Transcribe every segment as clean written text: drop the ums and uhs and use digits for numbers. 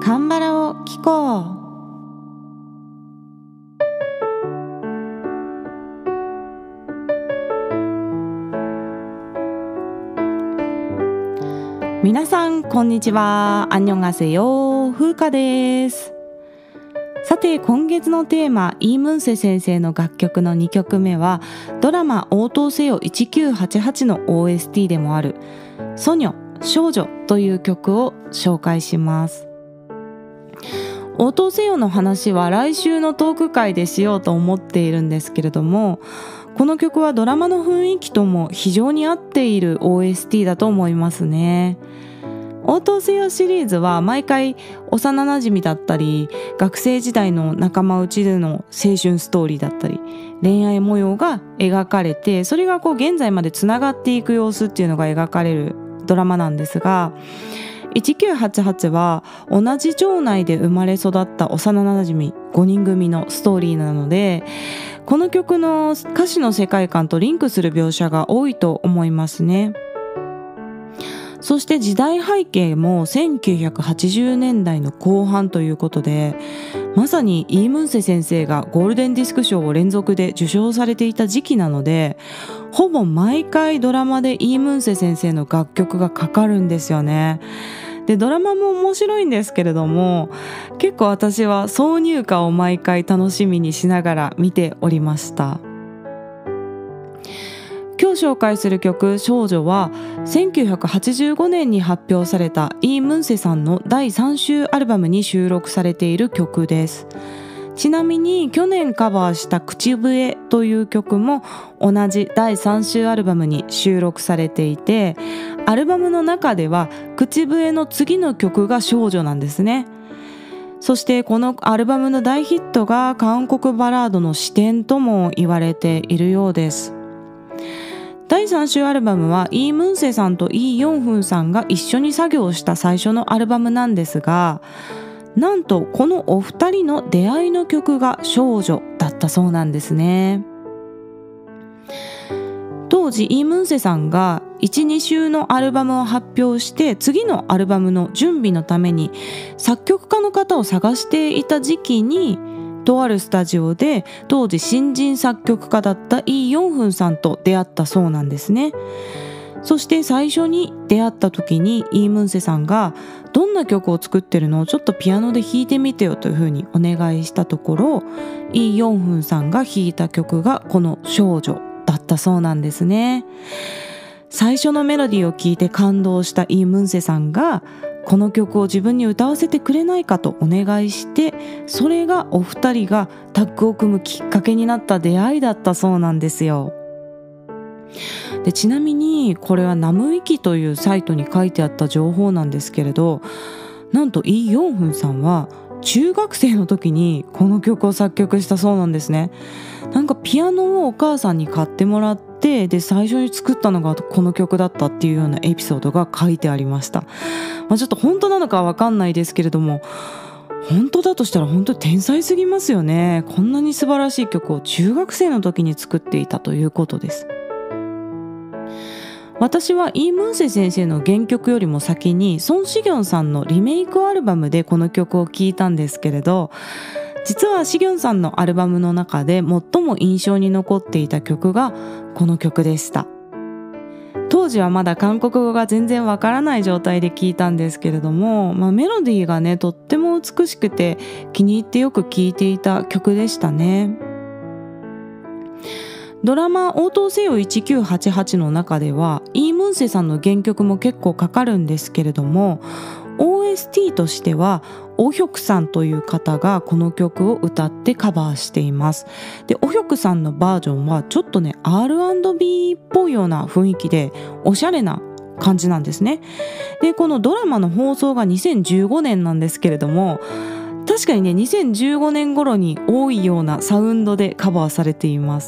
カンバラを聞こう。皆さんこんにちは。アンニョンガセヨ、風花です。さて今月のテーマ、イームンセ先生の楽曲の2曲目はドラマ応答せよ1988の OST でもあるソニョ少女という曲を紹介します。応答せよの話は来週のトーク会でしようと思っているんですけれども、この曲はドラマの雰囲気とも非常に合っている OST だと思いますね。応答せよシリーズは毎回幼馴染だったり学生時代の仲間内での青春ストーリーだったり恋愛模様が描かれて、それが現在までつながっていく様子っていうのが描かれるドラマなんですが、1988は同じ町内で生まれ育った幼馴染5人組のストーリーなので、この曲の歌詞の世界観とリンクする描写が多いと思いますね。そして時代背景も1980年代の後半ということで、まさにイームンセ先生がゴールデンディスク賞を連続で受賞されていた時期なので、ほぼ毎回ドラマでイームンセ先生の楽曲がかかるんですよね。でドラマも面白いんですけれども、結構私は挿入歌を毎回楽しみにしながら見ておりました。今日紹介する曲少女は1985年に発表されたイームンセさんの第3週アルバムに収録されている曲です。ちなみに去年カバーした口笛という曲も同じ第3週アルバムに収録されていて、アルバムの中では口笛の次の曲が少女なんですね。そしてこのアルバムの大ヒットが韓国バラードの始点とも言われているようです。第3週アルバムはイームンセさんとイ・ヨンフンさんが一緒に作業した最初のアルバムなんですが、なんとこのお二人の出会いの曲が少女だったそうなんですね。当時イ・ムンセさんが 1,2 週のアルバムを発表して次のアルバムの準備のために作曲家の方を探していた時期に、とあるスタジオで当時新人作曲家だったイ・ヨンフンさんと出会ったそうなんですね。そして最初に出会った時にイ・ムンセさんがどんな曲を作ってるのをちょっとピアノで弾いてみてよというふうにお願いしたところ、イ・ヨンフンさんが弾いた曲がこの少女だったそうなんですね。最初のメロディーを聞いて感動したイ・ムンセさんがこの曲を自分に歌わせてくれないかとお願いして、それがお二人がタッグを組むきっかけになった出会いだったそうなんですよ。でちなみにこれはナムウィキというサイトに書いてあった情報なんですけれど、なんとイ・ヨンフンさんは中学生の時にこの曲を作曲したそうなんですね。なんかピアノをお母さんに買ってもらって、で最初に作ったのがこの曲だったっていうようなエピソードが書いてありました。ちょっと本当なのかは分かんないですけれども、本当だとしたら本当に天才すぎますよね。こんなに素晴らしい曲を中学生の時に作っていたということです。私はイ・ムンセ先生の原曲よりも先にソン・シギョンさんのリメイクアルバムでこの曲を聴いたんですけれど、実はシギョンさんのアルバムの中で最も印象に残っていた曲がこの曲でした。当時はまだ韓国語が全然わからない状態で聴いたんですけれども、メロディーがねとっても美しくて気に入ってよく聴いていた曲でしたね。ドラマ応答せよ1988の中ではイ・ムンセさんの原曲も結構かかるんですけれども、 OST としてはオヒョクさんという方がこの曲を歌ってカバーしています。でオヒョクさんのバージョンはちょっとね R&B っぽいような雰囲気でおしゃれな感じなんですね。でこのドラマの放送が2015年なんですけれども、確かにね2015年頃に多いようなサウンドでカバーされています。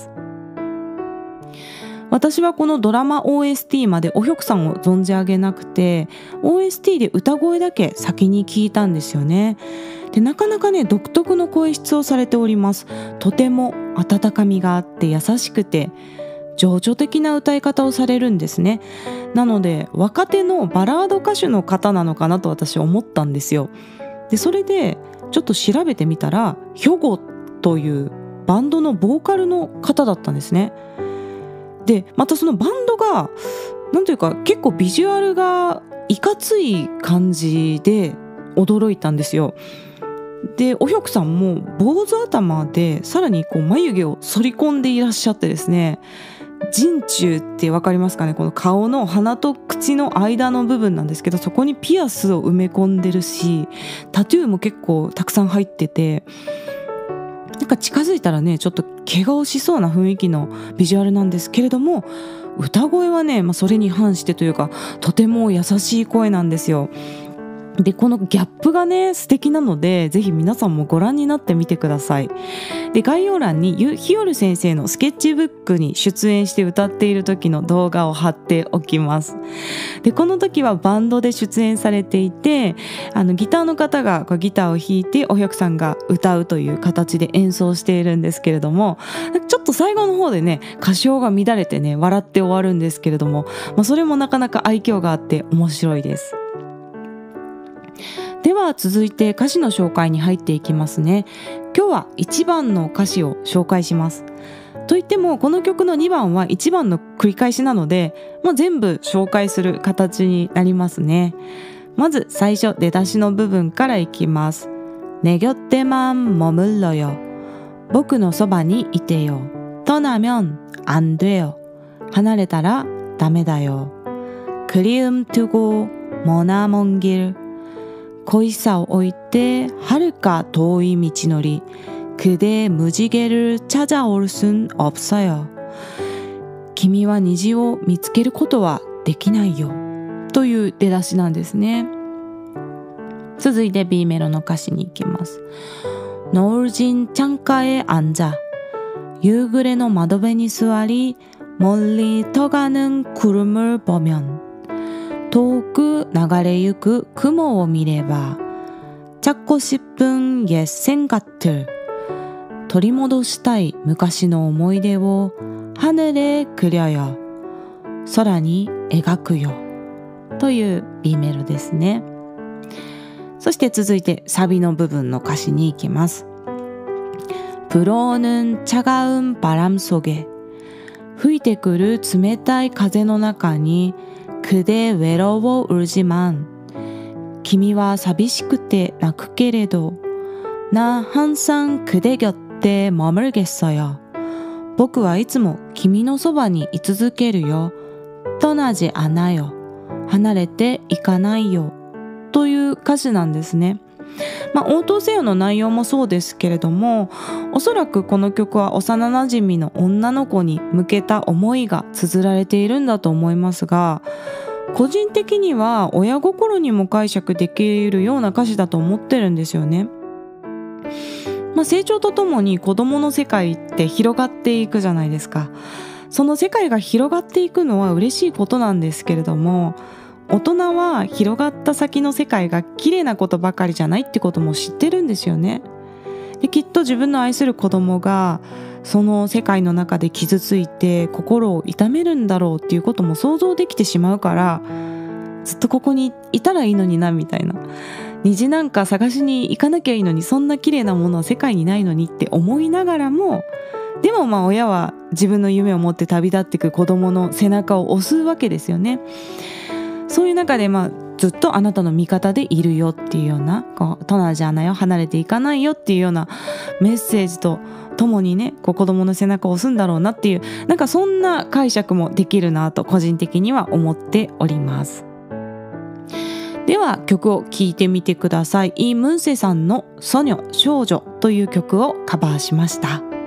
私はこのドラマ OST までおひょくさんを存じ上げなくて、 OST で歌声だけ先に聞いたんですよね。でなかなかね独特の声質をされております。とても温かみがあって優しくて情緒的な歌い方をされるんですね。なので若手のバラード歌手の方なのかなと私思ったんですよ。 でそれでちょっと調べてみたらヒョゴというバンドのボーカルの方だったんですね。でまたそのバンドがなんというか結構ビジュアルがいかつい感じで驚いたんですよ。でおひょくさんも坊主頭でさらにこう眉毛を剃り込んでいらっしゃってですね、人中ってわかりますかね、この顔の鼻と口の間の部分なんですけど、そこにピアスを埋め込んでるし、タトゥーも結構たくさん入ってて、なんか近づいたらねちょっと怪我をしそうな雰囲気のビジュアルなんですけれども、歌声はね、それに反してというかとても優しい声なんですよ。でこのギャップがね素敵なので、ぜひ皆さんもご覧になってみてください。で概要欄にひよる先生のスケッチブックに出演して歌っている時の動画を貼っておきます。でこの時はバンドで出演されていて、ギターの方がギターを弾いておひょくさんが歌うという形で演奏しているんですけれども、ちょっと最後の方でね歌唱が乱れてね笑って終わるんですけれども、それもなかなか愛嬌があって面白いです。では続いて歌詞の紹介に入っていきますね。今日は1番の歌詞を紹介します。といってもこの曲の2番は1番の繰り返しなので、全部紹介する形になりますね。まず最初出だしの部分からいきます。내 곁에만 머물러요。僕のそばにいてよ。떠나면 안 돼요。離れたらダメだよ。그리움 두고 머나 먼 길。恋さを置いて遥か遠い道のり、그대 무지개를 찾아올 순 없어요。君は虹を見つけることはできないよという出だしなんですね。続いて B メロの歌詞に行きます。노을 진 창가에 앉아夕暮れの窓辺に座り、멀리 터가는 구름을 보면遠く流れゆく雲を見れば、찾고 싶은 옛 생각들、取り戻したい昔の思い出を하늘에 그려요、空に描くよという B メロですね。そして続いてサビの部分の歌詞に行きます。불어오는 차가운 바람 속에、吹いてくる冷たい風の中に、그대 외로워 울지만、君は寂しくて泣くけれど、나 항상 그대 곁에 머물겠어요。僕はいつも君のそばに居続けるよ。떠나지 않아요。離れていかないよという歌詞なんですね。応答せよの内容もそうですけれども、おそらくこの曲は幼なじみの女の子に向けた思いが綴られているんだと思いますが、個人的には親心にも解釈できるような歌詞だと思ってるんですよね。成長とともに子供の世界って広がっていくじゃないですか。その世界が広がっていくのは嬉しいことなんですけれども、大人は広がった先の世界が綺麗なことばかりじゃないってことも知ってるんですよね。できっと自分の愛する子供がその世界の中で傷ついて心を痛めるんだろうっていうことも想像できてしまうから、ずっとここにいたらいいのになみたいな、虹なんか探しに行かなきゃいいのに、そんな綺麗なものは世界にないのにって思いながらも、でも親は自分の夢を持って旅立っていく子供の背中を押すわけですよね。そういう中でずっとあなたの味方でいるよっていうような、떠나지 않아요、離れていかないよっていうようなメッセージとともにね、子供の背中を押すんだろうなっていう、なんかそんな解釈もできるなと個人的には思っております。では曲を聴いてみてください。イ・ムンセさんのソニョ少女という曲をカバーしました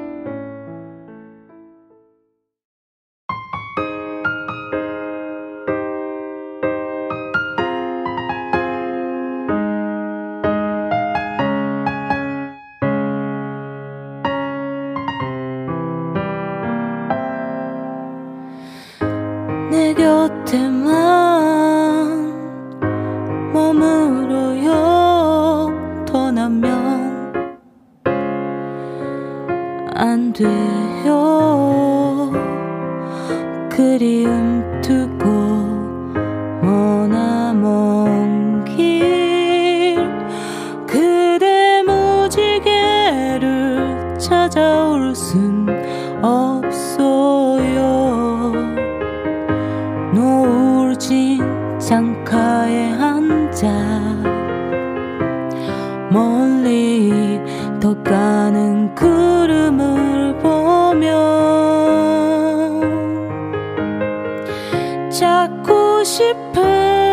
。내 곁에만 머물러요. 떠나면 안 돼요. 그리움 두고 머나 먼 길, 서울 순 없어요. 노을 진 창가에 앉아 멀리 떠가는 구름을 보며 찾고 싶은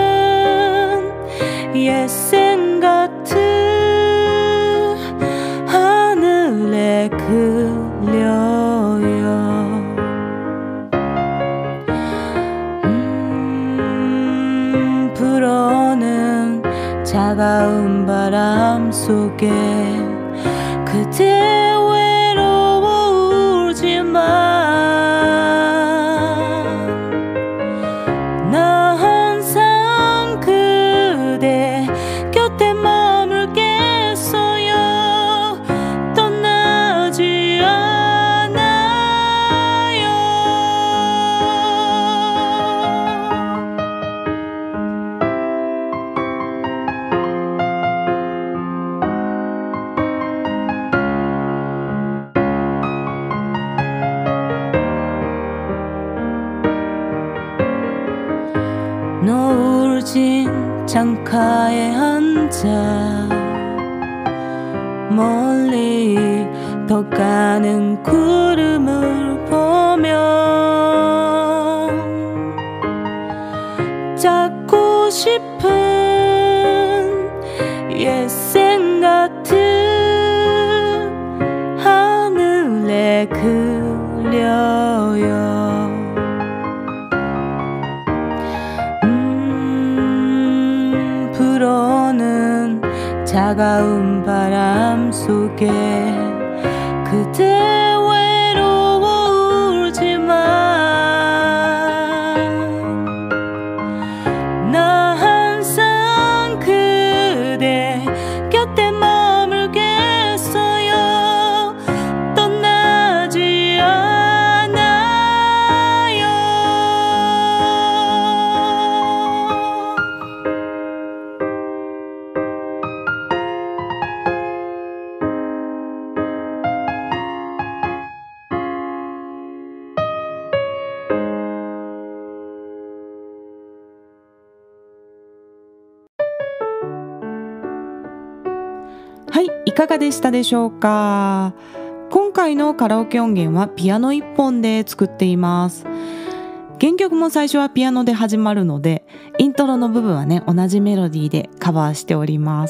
옛생 같은 하늘에 그려요. 불어오는 차가운 바람 속에 그대 외로워 울지마. 나 항상 그대 곁에 머물겠어요. 떠나지 않아요. 노을 진 창가에 앉아 멀리 떠가는 구름을 보며 찾고 싶은 옛생 같은 하늘에 그려요. 불어오는 차가운 바람 속에 그대 외로워 울지마. 나 항상 그대 곁에 머물겠어요. 떠나지 않아요.はい、いかがでしたでしょうか。今回のカラオケ音源はピアノ1本で作っています。原曲も最初はピアノで始まるので、イントロの部分はね、同じメロディーでカバーしております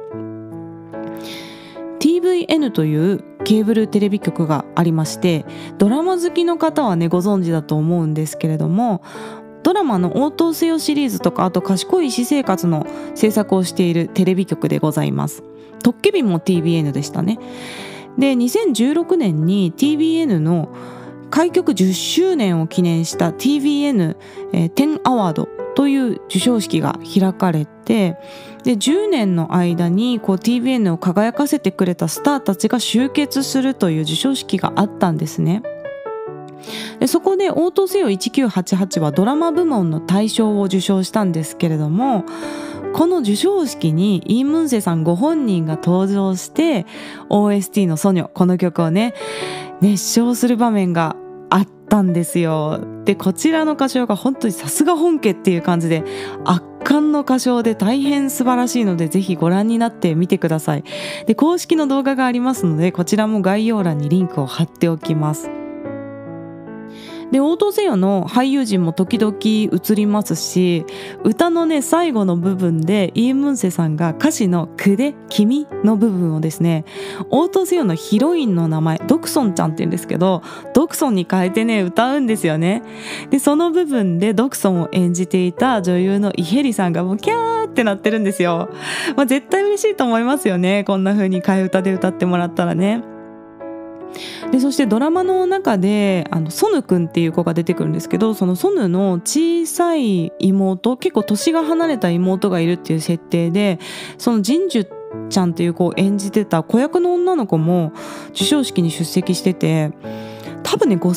。TVN というケーブルテレビ局がありまして、ドラマ好きの方はねご存知だと思うんですけれども、ドラマの応答せよシリーズとか、あと賢い私生活の制作をしているテレビ局でございます。トッケビも TVN でしたね。で、2016年に TVN の開局10周年を記念した TVN 10アワードという授賞式が開かれて、で10年の間にこう TVN を輝かせてくれたスターたちが集結するという授賞式があったんですね。でそこで応答せよ1988はドラマ部門の大賞を受賞したんですけれども、この授賞式にイ・ムンセさんご本人が登場して OST のソニョ、この曲をね熱唱する場面があったんですよ。でこちらの歌唱が本当にさすが本家っていう感じで圧巻の歌唱で大変素晴らしいので、ぜひご覧になってみてください。で公式の動画がありますので、こちらも概要欄にリンクを貼っておきます。で応答せよの俳優陣も時々映りますし、歌のね最後の部分でイ・ムンセさんが歌詞のくで君の部分をですね、応答せよのヒロインの名前ドクソンちゃんって言うんですけど、ドクソンに変えてね歌うんですよね。でその部分でドクソンを演じていた女優のイヘリさんがもうキャーってなってるんですよ。絶対嬉しいと思いますよね、こんな風に替え歌で歌ってもらったらね。でそしてドラマの中でソヌくんっていう子が出てくるんですけど、そのソヌの小さい妹、結構年が離れた妹がいるっていう設定で、そのジンジュちゃんっていう子を演じてた子役の女の子も授賞式に出席してて、多分ね5歳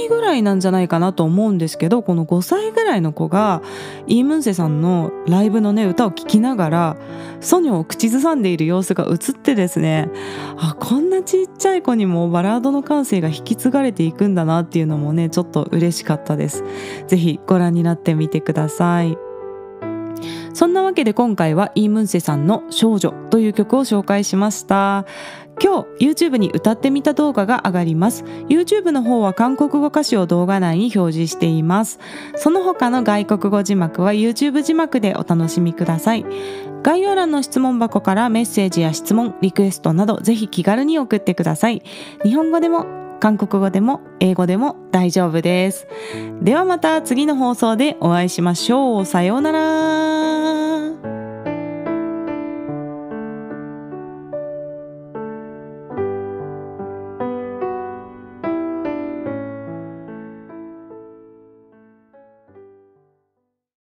歳ぐらいなんじゃないかなと思うんですけど、この5歳ぐらいの子がイ・ムンセさんのライブのね歌を聴きながらソニョを口ずさんでいる様子が映ってですね、こんなちっちゃい子にもバラードの感性が引き継がれていくんだなっていうのもねちょっと嬉しかったです。ぜひご覧になってみてください。そんなわけで今回はイ・ムンセさんの少女という曲を紹介しました。今日 YouTube に歌ってみた動画が上がります。 YouTube の方は韓国語歌詞を動画内に表示しています。その他の外国語字幕は YouTube 字幕でお楽しみください。概要欄の質問箱からメッセージや質問、リクエストなどぜひ気軽に送ってください。日本語でも韓国語でも英語でも大丈夫です。ではまた次の放送でお会いしましょう。さようなら。